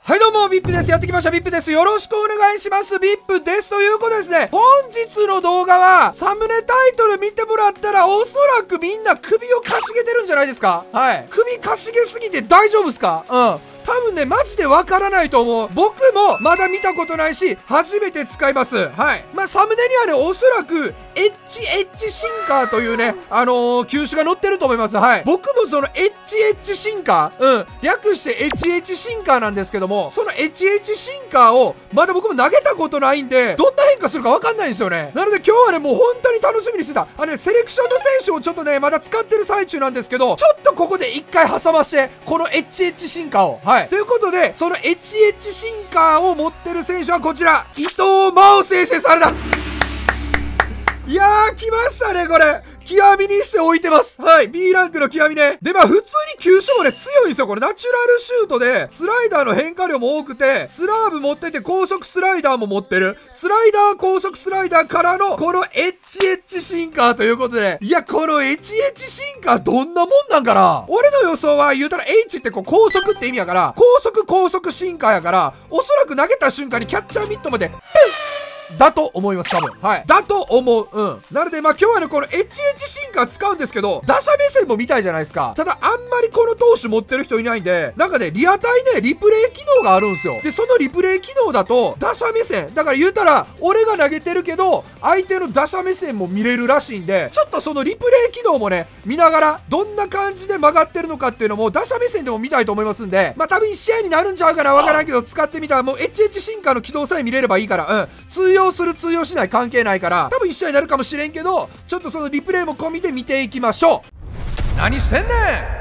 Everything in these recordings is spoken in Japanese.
はいどうも、VIP です。やってきました。VIP です。よろしくお願いします。VIP です。ということですね、本日の動画は、サムネタイトル見てもらったら、おそらくみんな首をかしげてるんじゃないですか。はい。首かしげすぎて大丈夫ですか？多分ね、マジでわからないと思う。僕もまだ見たことないし、初めて使います。はい。サムネにはね、おそらく、HH シンカーというね、球種が載ってると思います。はい。僕もその HH シンカー、略して HH シンカーなんですけども、その HH シンカーを、まだ僕も投げたことないんで、どんな変化するかわかんないんですよね。なので今日はね、もう本当に楽しみにしてた。セレクションの選手をちょっとね、まだ使ってる最中なんですけど、ちょっとここで一回挟まして、この HH シンカーを。はい。ということで、その HH シンカーを持ってる選手はこちら、伊藤真央選手です。ありがとうございます。いやー、来ましたね、これ。極みにして置いてます。はい。B ランクの極みね。で、普通に球種もね、強いんですよ。これ、ナチュラルシュートで、スライダーの変化量も多くて、スラーブ持ってて、高速スライダーも持ってる。スライダー、高速スライダーからの、この HH シンカーということで、いや、この HH シンカーどんなもんなんかな？俺の予想は言うたら H ってこう、高速って意味やから、高速シンカーやから、おそらく投げた瞬間にキャッチャーミットまで、だと思います、多分。はい。だと思う。なので、今日はね、この HH シンカー使うんですけど、打者目線も見たいじゃないですか。ただ、あんまりこの投手持ってる人いないんで、なんかね、リアタイね、リプレイ機能があるんですよ。で、そのリプレイ機能だと、打者目線。だから言うたら、俺が投げてるけど、相手の打者目線も見れるらしいんで、ちょっとそのリプレイ機能もね、見ながら、どんな感じで曲がってるのかっていうのも、打者目線でも見たいと思いますんで、多分1試合になるんちゃうかな、わからんけど、使ってみたら、もう HH シンカーの起動さえ見れればいいから、通用する通用しない関係ないから多分1試合になるかもしれんけど、ちょっとそのリプレイも込みで見ていきましょう。何してんねん。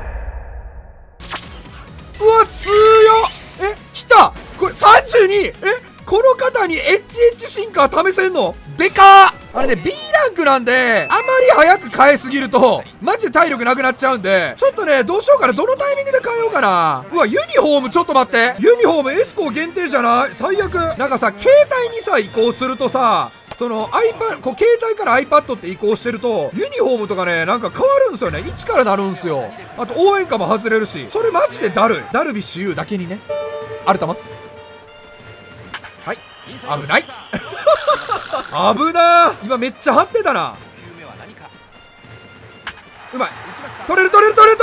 うわ強っ。来た。これ32。この方に HH シンカー試せんのでかー。あれね B ランクなんであまり早く変えすぎるとマジで体力なくなっちゃうんで、ちょっとねどうしようかな。どのタイミングで変えようかな。うわユニフォームちょっと待って。ユニフォームエスコー限定じゃない？最悪。なんかさ携帯にさ移行するとさ、その iPad、こう携帯から iPad って移行してるとユニフォームとかねなんか変わるんですよね。1からなるんですよ。あと応援歌も外れるし、それマジでダルビッシュ有だけにねあるたます。はい危ない危なー。今めっちゃ張ってたな。うまい。取れるよ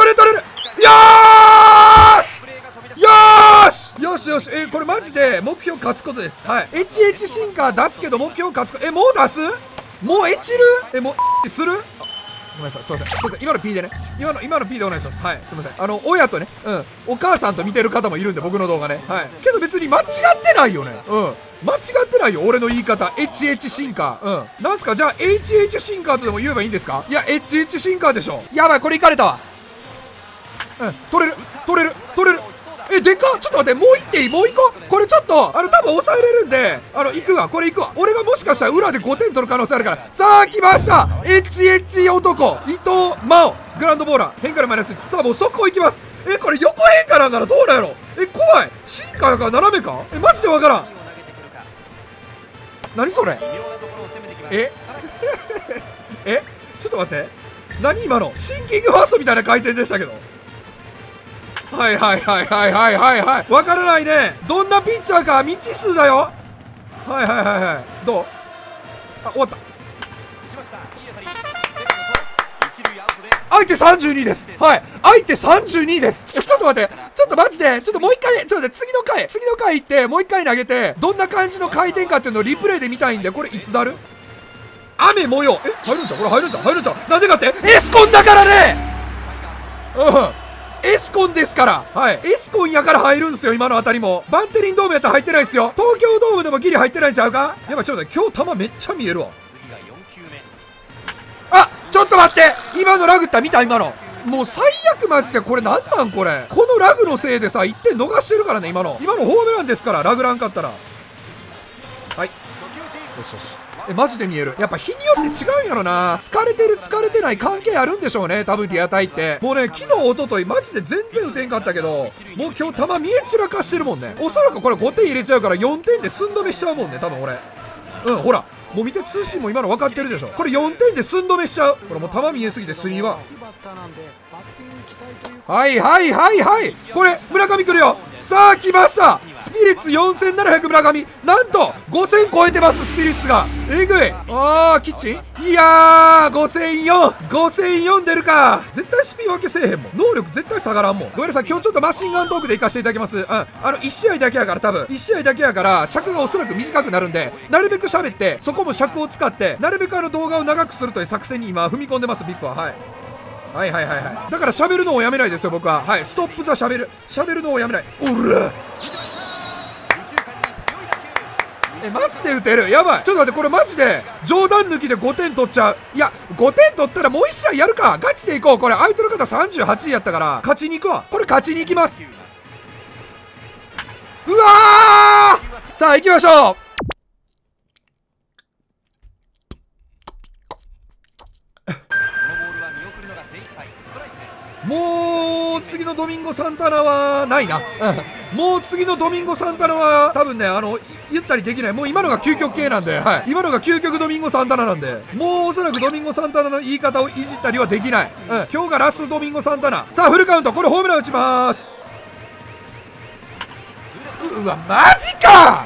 ーしよし。これマジで目標勝つことです。はい。HH シンカー出すけど目標勝つこと。もう出す？もうエチる？もうする？ごめんなさい。すいません。今の P でね。今の P でお願いします。はい。すいません。親とね、お母さんと見てる方もいるんで、僕の動画ね。はい。けど別に間違ってないよね。間違ってないよ、俺の言い方。HH シンカー。なんすかじゃあ HH シンカーとでも言えばいいんですか？いや、HH シンカーでしょ。やばい、これいかれたわ。取れる。でかっ。ちょっと待って、もう行っていい？もう行こう。これちょっと、多分抑えれるんで、行くわ。これ行くわ。俺がもしかしたら裏で5点取る可能性あるから。さあ、来ました HH 男、伊藤真央。グラウンドボーラー。変化のマイナス1。さあ、もう速攻行きます。これ横変化なんかな？どうなんやろ？怖い。進化やから斜めか？マジでわからん。何それ？ちょっと待って。何今の？シンキングファーストみたいな回転でしたけど。はい。わからないね。どんなピッチャーか未知数だよ。はい。どう？終わった。相手32です。はい。相手32です。ちょっと待って。ちょっとマジで。ちょっともう一回、ちょっと待って、次の回行って、もう一回投げて、どんな感じの回転かっていうのをリプレイで見たいんで、これいつだる？雨模様。入るんちゃう？これ入るんちゃう？なんでかってエスコンだからね。エスコンですから。はい。エスコンやから入るんすよ、今のあたりも。バンテリンドームやったら入ってないっすよ。東京ドームでもギリ入ってないんちゃうか？やばい、ちょっと待って、今日球めっちゃ見えるわ。ちょっと待って、今のラグった見た？今のもう最悪。マジでこれなんなんこれ。このラグのせいでさ1点逃してるからね。今のホームランですから。ラグらんかったら。はいよし。マジで見える。やっぱ日によって違うんやろな。疲れてる疲れてない関係あるんでしょうね、多分リアタイって。もうね昨日一昨日マジで全然打てんかったけど、もう今日球見え散らかしてるもんね。おそらくこれ5点入れちゃうから4点で寸止めしちゃうもんね、多分俺。ほらもう見て、通信も今の分かってるでしょ。これ4点で寸止めしちゃう。これもう球見えすぎて3は。はい。これ村上来るよ。 さあ来ました。スピリッツ4700村上、なんと5000超えてます。スピリッツがえぐい。あーキッチン、いやー5004出るか。絶対スピン分けせえへんもん。能力絶対下がらんもん。ごめんなさい、今日ちょっとマシンガントークで行かせていただきます。1試合だけやから、多分1試合だけやから尺がおそらく短くなるんで、なるべく喋ってそこも尺を使ってなるべく動画を長くするという作戦に今踏み込んでます。ビップははいだから喋るのをやめないですよ僕は。はい、ストップザ喋るのをやめない。おらマジで打てる。やばい。ちょっと待って、これマジで冗談抜きで5点取っちゃう。いや5点取ったらもう1試合やるか。ガチでいこう。これ相手の方38位やったから勝ちに行くわ。これ勝ちに行きます。うわー、さあ行きましょう。もう次のドミンゴ・サンタナはないな。もう次のドミンゴ・サンタナは多分ね言ったりできない。もう今のが究極系なんで、はい、今のが究極ドミンゴ・サンタナなんで、もうおそらくドミンゴ・サンタナの言い方をいじったりはできない。今日がラストドミンゴ・サンタナ。さあフルカウント、これホームラン打ちます。うわマジか。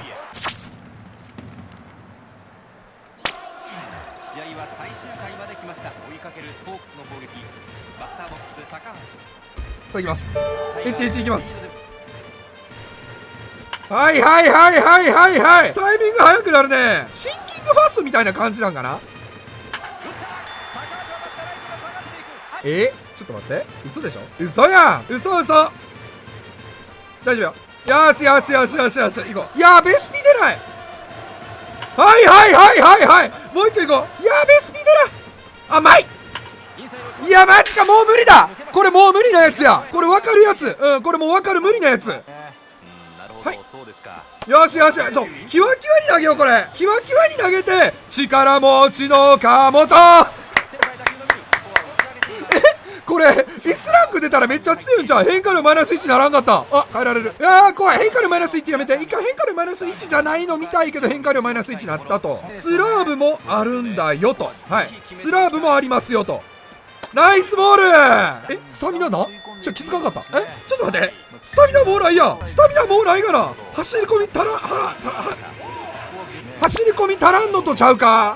試合は最終回まで来ました。追いかけるホークスの攻撃。バッターボックス高橋。 さあ行きます。1-1いきます。はいタイミング早くなるね。シンキングファーストみたいな感じなんかな。ちょっと待って、嘘でしょ。嘘やん、嘘大丈夫よ。よし行こう。やべスピ出ない。はいもう一個行こう。やべスピ出ない。甘い。いやマジか、もう無理だ。これもう無理なやつや。これ分かるやつ。これもう分かる無理なやつ。はい、よしキワキワに投げよう。これキワキワに投げて力持ちの川本これ S ランク出たらめっちゃ強いんちゃう。変化量マイナス1ならんかった。変えられる。怖い。変化量マイナス1やめて。一回変化量マイナス1じゃないの見たいけど変化量マイナス1になったと。スラーブもあるんだよと。はい、スラーブもありますよと。ナイスボール。スタミナな。気づかなかった。ちょっと待って、スタミナもうないやん。スタミナもうないから、走り込み足らんのとちゃうか。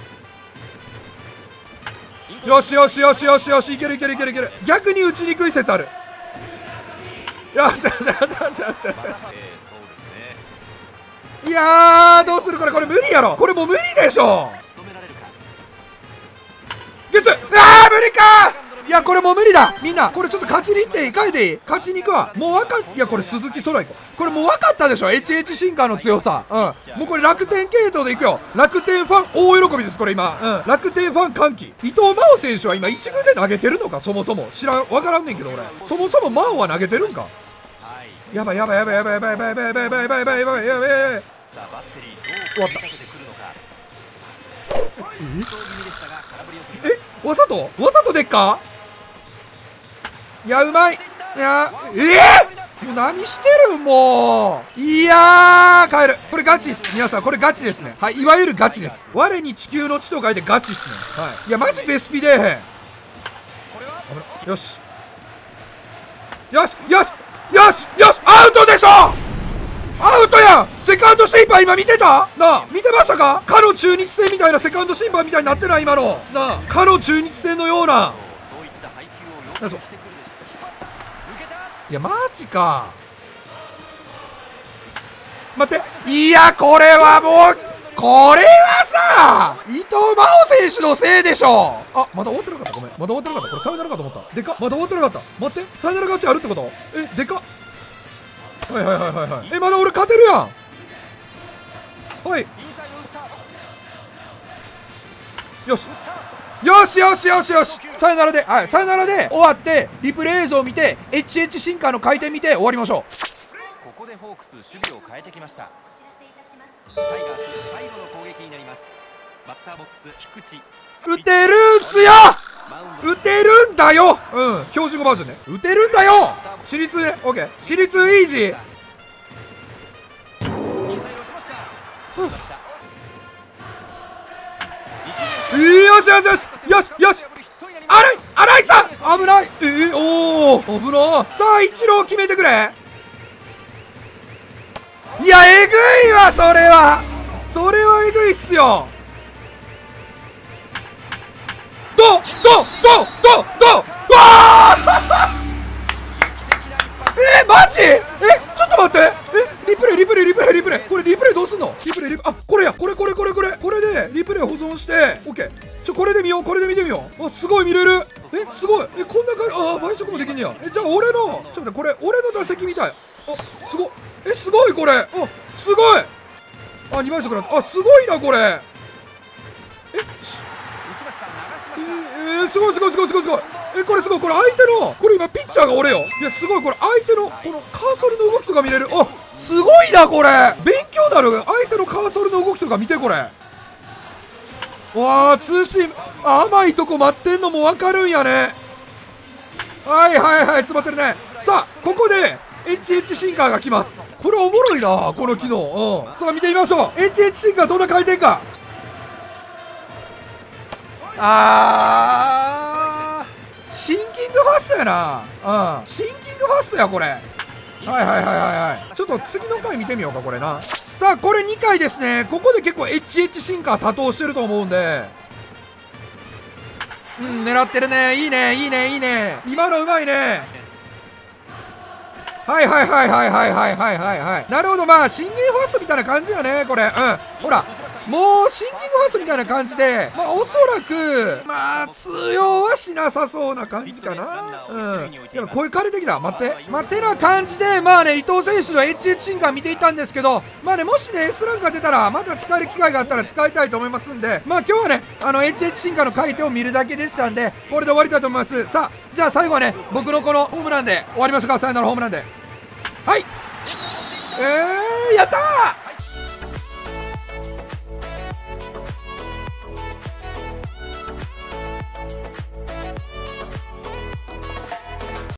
よしいける。逆に打ちにくい説ある。よしいやーどうする。これ無理やろ。これもう無理でしょ。無理か。いやこれもう無理だ。みんなこれちょっと勝ちに行っていい。変えていい。勝ちに行くわ。もういやこれ鈴木空行こう。これもう分かったでしょ。 HH 進化の強さ。もうこれ楽天系統でいくよ。楽天ファン大喜びです。これ今、楽天ファン歓喜。伊藤真央選手は今1軍で投げてるのか。そもそも知らん、分からんねんけど俺。そもそも真央は投げてるんか。やばい。終わった。わざとでっか。いやうまい。いやもう何してるん。もういや帰る。これガチっす皆さん。これガチですね。はい、いわゆるガチです。我に地球の地と書いてガチっすね。はい、いやマジベスピでへん。よしアウトでしょ。アウトやん。セカンド審判今見てたなあ。見てましたか。かの中日戦みたいなセカンド審判みたいになってない今のなあ。かの中日戦のような。いやマジか。待って、いやこれはさ伊藤真央選手のせいでしょ。まだ終わってなかった。ごめん、まだ終わってなかった。これサヨナラかと思った。でかっ。まだ終わってなかった。待って、サヨナラ勝ちあるってこと。でかっ。はいまだ俺勝てるやん。はいよしサヨナラで、サヨナラで終わってリプレイ映像を見て HH シンカーの回転見て終わりましょう。 ここでホークス守備を変えてきました。タイガース最後の攻撃になります。バッターボックス菊池。 打てるんすよ。打てるんだよ。標準語バージョンね。打てるんだよ。私立ね。オッケー。私立イージー。よし新井さん危ない。おお危な。さあ一郎決めてくれ。 いや、えぐいわ、それはえぐいっすよ。どわーマジ？ちょっと待って。リプレイ。これリプレイどうすんの？あ、これや。これでリプレイ保存して、オッケー。これで見てみよう。あ、すごい見れる。すごい。こんな感じ。あ、倍速もできんねや。じゃあ俺の、ちょっと待って、これ、俺の打席みたい。あ、すごい。すごい、これ。あ、すごい。あ、2倍速なった。あ、すごいな、これ。すごい。これすごい。これ相手の、これ今ピッチャーが俺よ。いや、すごい。これ相手の、このカーソルの動きとか見れる。あ、すごいな、これ。勉強になる。相手のカーソルの動きとか見て、これ。わあ、通信、甘いとこ待ってんのもわかるんやね。はい、詰まってるね。さあ、ここで、HH シンカーが来ます。これおもろいな、この機能。さあ、見てみましょう。HH シンカーどんな回転か。シンキングファストやな。シンキングファストや、これ。はい。ちょっと次の回見てみようか、これな。さあ、これ2回ですね。ここで結構 HH シンカー多投してると思うんで。狙ってるね。いいね。今のうまいね。はい。なるほど、まあ、シンキングファーストみたいな感じやね、これ。ほら。もうシンキングファーストみたいな感じで、まあおそらくまあ通用はしなさそうな感じかな。でも声枯れてきた。待ってな感じで、まあね、伊藤選手の HH シンカー見ていったんですけど、まあね、もしね S ランクが出たらまた使える機会があったら使いたいと思いますんで、まあ今日はねHH シンカーの回転を見るだけでしたんで、これで終わりたいと思います。さあ、じゃあ最後はね、僕のこのホームランで終わりましょうか。サヨナラホームランで。はい、やったー。